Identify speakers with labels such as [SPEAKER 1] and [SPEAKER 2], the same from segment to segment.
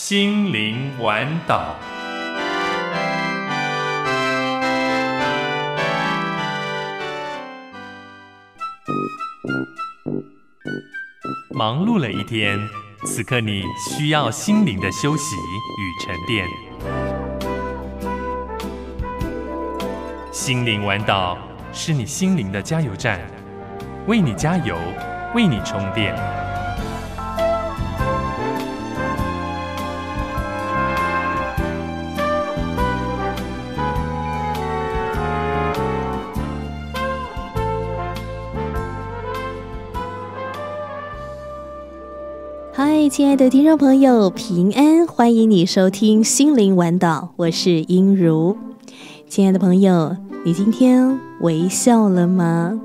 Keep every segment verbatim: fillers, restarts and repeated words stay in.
[SPEAKER 1] 心灵玩岛。忙碌了一天，此刻你需要心灵的休息与沉淀。心灵玩岛是你心灵的加油站，为你加油，为你充电。
[SPEAKER 2] 嗨，亲爱的听众朋友，平安，欢迎你收听心灵玩岛，我是英如。亲爱的朋友，你今天微笑了吗？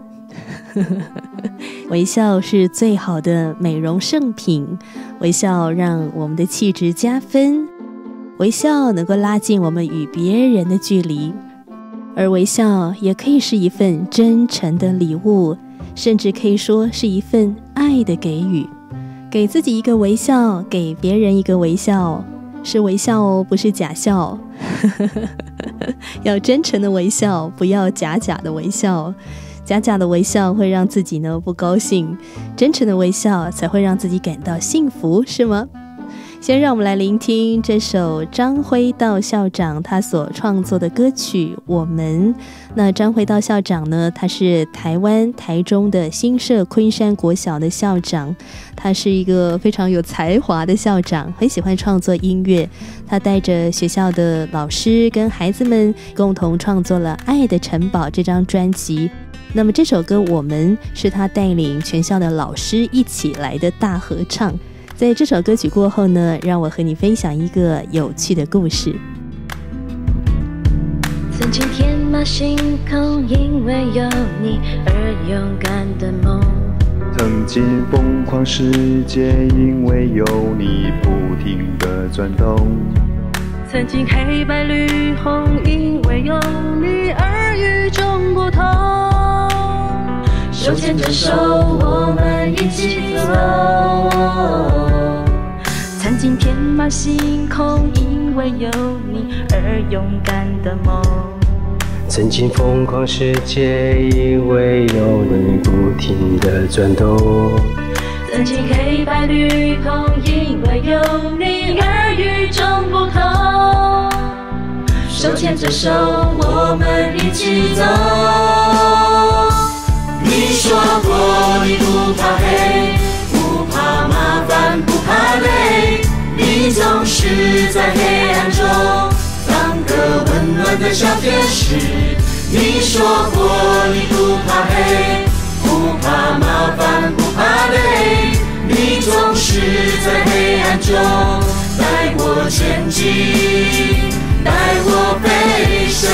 [SPEAKER 2] 微笑是最好的美容圣品，微笑让我们的气质加分，微笑能够拉近我们与别人的距离，而微笑也可以是一份真诚的礼物，甚至可以说是一份爱的给予。给自己一个微笑，给别人一个微笑，是微笑哦，不是假笑。要真诚的微笑，不要假假的微笑。假假的微笑会让自己呢不高兴，真诚的微笑才会让自己感到幸福，是吗？先让我们来聆听这首张辉道校长他所创作的歌曲《我们》。那张辉道校长呢，他是台湾台中的新社昆山国小的校长，他是一个非常有才华的校长，很喜欢创作音乐。他带着学校的老师跟孩子们共同创作了《爱的城堡》这张专辑。那么这首歌《我们》是他带领全校的老师一起来的大合唱。在这首歌曲过后呢，让我和你分享一个有趣的故事。
[SPEAKER 3] 曾经天马行空，因为有你而勇敢的梦。
[SPEAKER 4] 曾经疯狂世界，因为有你不停地转动。
[SPEAKER 3] 曾经黑白绿红，因为有你而与众不同。手牵着手，我们一起走。曾经天马行空，因为有你而勇敢的梦。
[SPEAKER 5] 曾经疯狂世界，因为有你不停地转动。
[SPEAKER 3] 曾经黑白绿红，因为有你而与众不同。手牵着手，我们一起走。你说过你不怕黑，不怕麻烦，不怕累，你总是在黑暗中当个温暖的小天使。你说过你不怕黑，不怕麻烦，不怕累，你总是在黑暗中带我前进，带我飞翔。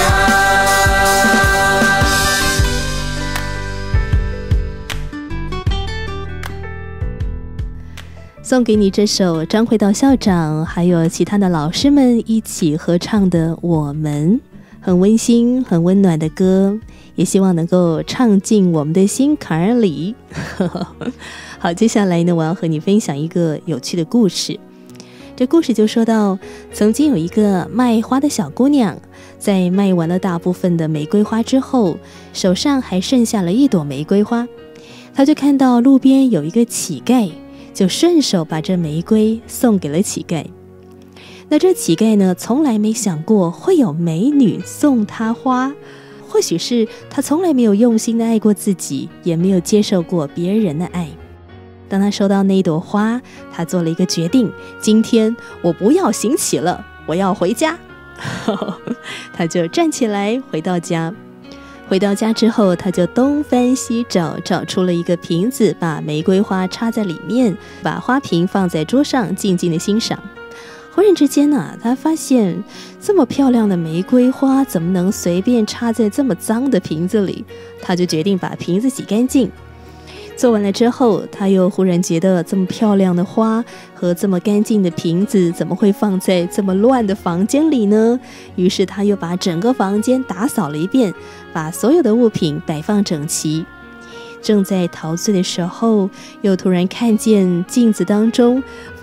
[SPEAKER 2] 送给你这首张辉道校长还有其他的老师们一起合唱的《我们》，很温馨很温暖的歌，也希望能够唱进我们的心坎里。好，接下来呢，我要和你分享一个有趣的故事。这故事就说到，曾经有一个卖花的小姑娘，在卖完了大部分的玫瑰花之后，手上还剩下了一朵玫瑰花，她就看到路边有一个乞丐，就顺手把这玫瑰送给了乞丐。那这乞丐呢，从来没想过会有美女送他花，或许是他从来没有用心的爱过自己，也没有接受过别人的爱。当他收到那一朵花，他做了一个决定，今天我不要行乞了，我要回家。他就站起来回到家。回到家之后，他就东翻西找，找出了一个瓶子，把玫瑰花插在里面，把花瓶放在桌上，静静的欣赏。忽然之间啊，他发现这么漂亮的玫瑰花怎么能随便插在这么脏的瓶子里，他就决定把瓶子洗干净。做完了之后，他又忽然觉得这么漂亮的花和这么干净的瓶子怎么会放在这么乱的房间里呢？于是他又把整个房间打扫了一遍，把所有的物品摆放整齐。正在陶醉的时候，又突然看见镜子当中，哇，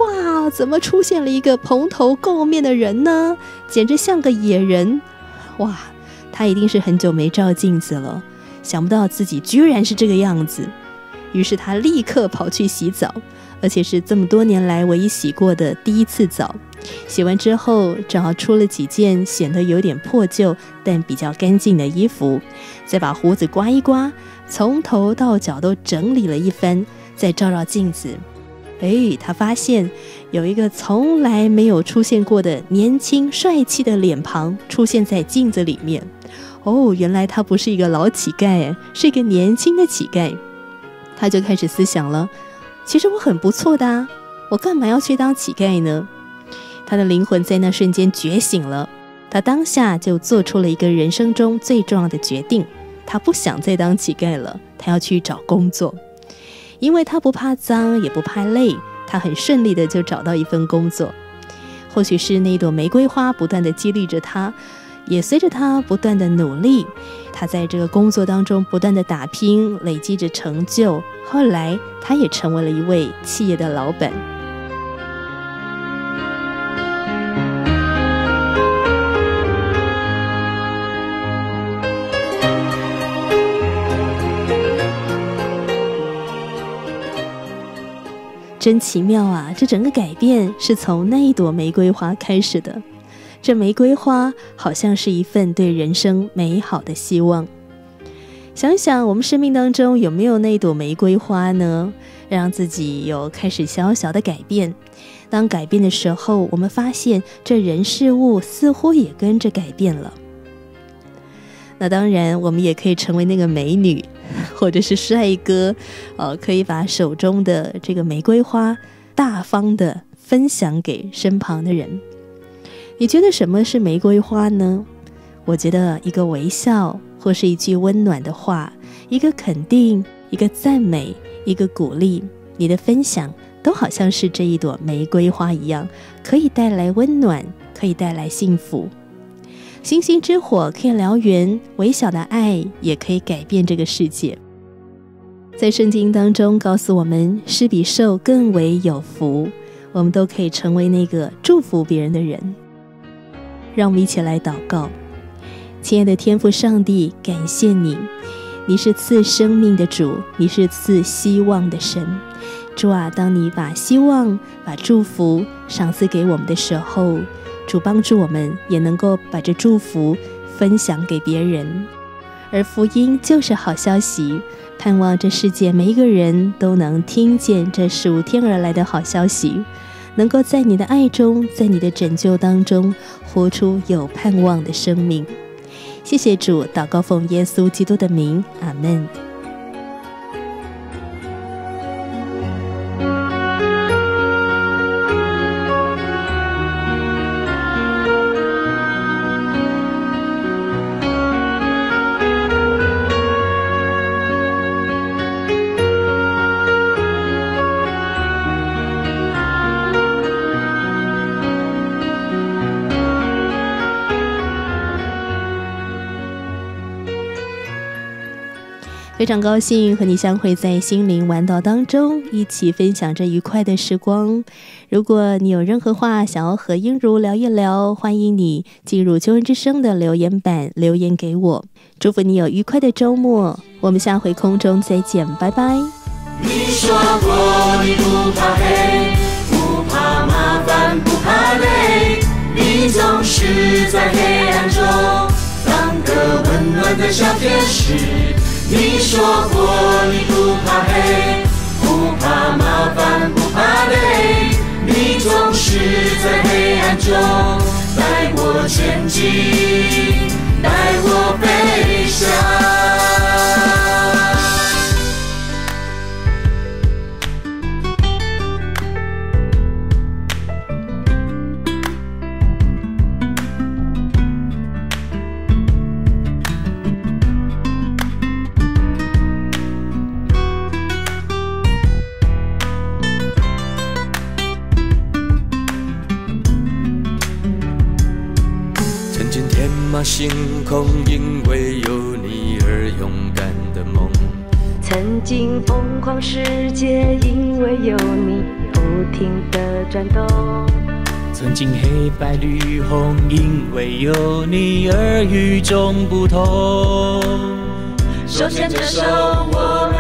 [SPEAKER 2] 哇，怎么出现了一个蓬头垢面的人呢？简直像个野人！哇，他一定是很久没照镜子了，想不到自己居然是这个样子。于是他立刻跑去洗澡，而且是这么多年来唯一洗过的第一次澡。洗完之后，正好出了几件显得有点破旧但比较干净的衣服，再把胡子刮一刮，从头到脚都整理了一番，再照照镜子。哎，他发现有一个从来没有出现过的年轻帅气的脸庞出现在镜子里面。哦，原来他不是一个老乞丐，是一个年轻的乞丐。他就开始思想了，其实我很不错的啊，我干嘛要去当乞丐呢？他的灵魂在那瞬间觉醒了，他当下就做出了一个人生中最重要的决定，他不想再当乞丐了，他要去找工作。因为他不怕脏也不怕累，他很顺利的就找到一份工作。或许是那朵玫瑰花不断的激励着他，也随着他不断的努力，他在这个工作当中不断的打拼，累积着成就。后来他也成为了一位企业的老板。真奇妙啊，这整个改变是从那一朵玫瑰花开始的。这玫瑰花好像是一份对人生美好的希望。想想我们生命当中有没有那一朵玫瑰花呢？让自己有开始小小的改变。当改变的时候，我们发现这人事物似乎也跟着改变了。那当然我们也可以成为那个美女或者是帅哥、呃、可以把手中的这个玫瑰花大方的分享给身旁的人。你觉得什么是玫瑰花呢？我觉得一个微笑，或是一句温暖的话，一个肯定，一个赞美，一个鼓励，你的分享都好像是这一朵玫瑰花一样，可以带来温暖，可以带来幸福。星星之火可以燎原，微小的爱也可以改变这个世界。在圣经当中告诉我们，施比受更为有福，我们都可以成为那个祝福别人的人。让我们一起来祷告。亲爱的天父上帝，感谢你，你是赐生命的主，你是赐希望的神。主啊，当你把希望把祝福赏赐给我们的时候，主帮助我们也能够把这祝福分享给别人。而福音就是好消息，盼望这世界每一个人都能听见这属天而来的好消息，能够在你的爱中，在你的拯救当中活出有盼望的生命。谢谢主，祷告奉耶稣基督的名，阿们。非常高兴和你相会在心灵玩道当中，一起分享这愉快的时光。如果你有任何话想要和英如聊一聊，欢迎你进入救恩之声的留言板留言给我。祝福你有愉快的周末，我们下回空中再见，拜拜。
[SPEAKER 3] 你说过你不怕黑，不怕麻烦，不怕累，你总是在黑暗中当个温暖的小天使。你说过你不怕黑，不怕麻烦，不怕累，你总是在黑暗中带我前进，带我飞翔。星空因为有你而勇敢的梦，
[SPEAKER 6] 曾经疯狂世界，因为有你不停地转动。
[SPEAKER 7] 曾经黑白绿红，因为有你而与众不同。
[SPEAKER 3] 手牵着手，我